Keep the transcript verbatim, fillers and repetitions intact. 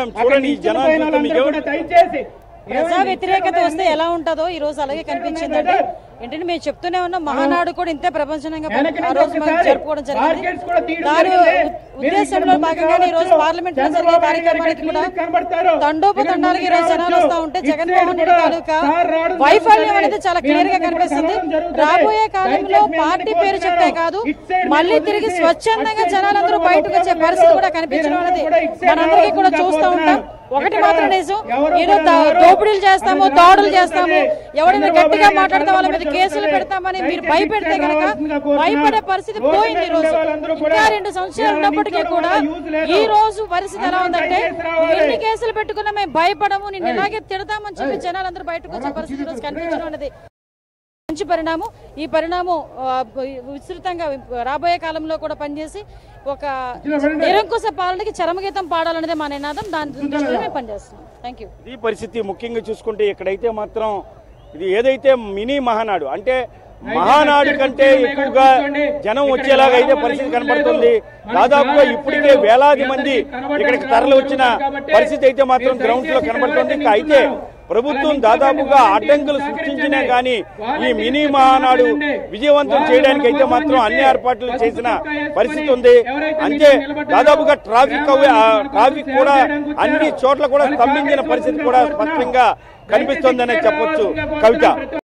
చూడండి ఈ జనాలు దయచేసి ప్రజా వ్యతిరేకత వస్తే ఎలా ఉంటుందో ఈ రోజు అలాగే కనిపించిందంటే ఏంటంటే మేము చెప్తూనే ఉన్నాం మహానాడు కూడా ఇంతే ప్రపంచంగా ఆ రోజు మనం జరుపుకోవడం జరిగింది. దాని ఉద్దేశంలో భాగంగానే ఈ రోజు పార్లమెంట్ లో జరిగే కార్యక్రమానికి కూడా తండోపతండాలుగా ఈ రోజు జనాలు వస్తా ఉంటే జగన్మోహన్ రెడ్డి తాలూకా వైఫల్యం అనేది చాలా క్లియర్ గా కనిపిస్తుంది. రాబోయే కాలంలో పార్టీ పేరు చెప్తే కాదు మళ్ళీ తిరిగి స్వచ్ఛందంగా జనాలందరూ బయటకు వచ్చే పరిస్థితి కూడా కనిపించడం అనేది మనందరికీ కూడా చూస్తూ ఉంటాం. ఒకటి మాత్రం నిజం, ఏదో దోపిడీలు చేస్తాము దాడులు చేస్తాము ఎవరైనా గట్టిగా మాట్లాడితే వాళ్ళ మీద కేసులు పెడతామని మీరు భయపెడితే కనుక భయపడే పరిస్థితి పోయింది. ఈ రోజు ఇంకా రెండు సంవత్సరాలు ఉన్నప్పటికీ కూడా ఈ రోజు పరిస్థితి ఎలా ఉందంటే ఎన్ని కేసులు పెట్టుకున్నా మేము భయపడము నిన్ను ఇలాగే తిడతామని చెప్పి జనాలందరూ బయటకు వచ్చే పరిస్థితి ఈ రోజు కనిపించడం అనేది మంచి పరిణామం. ఈ పరిణామం విస్తృతంగా రాబోయే కాలంలో కూడా పనిచేసి ఒక నిరంకుశ పాలనకి చరమగీతం పాడాలనేది మా నినాదం. దాని దృష్టిలో మేము పనిచేస్తున్నాం. Thank you. ఈ పరిస్థితి ముఖ్యంగా చూసుకుంటే ఇక్కడైతే మాత్రం ఇది ఏదైతే మినీ మహానాడు అంటే మహానాడు కంటే ఎక్కువగా జనం వచ్చేలాగా అయితే పరిస్థితి కనబడుతుంది. దాదాపుగా ఇప్పటికే వేలాది మంది ఇక్కడికి తరలి వచ్చిన పరిస్థితి అయితే మాత్రం గ్రౌండ్ లో కనబడుతుంది. అయితే ప్రభుత్వం దాదాపుగా అడ్డంకులు సృష్టించినా కానీ ఈ మినీ మహానాడు విజయవంతం చేయడానికి అయితే మాత్రం అన్ని ఏర్పాట్లు చేసిన పరిస్థితి ఉంది. అంటే దాదాపుగా ట్రాఫిక్ ట్రాఫిక్ కూడా అన్ని చోట్ల కూడా స్తంభించిన పరిస్థితి కూడా స్పష్టంగా కనిపిస్తోందనే చెప్పొచ్చు. కవిత.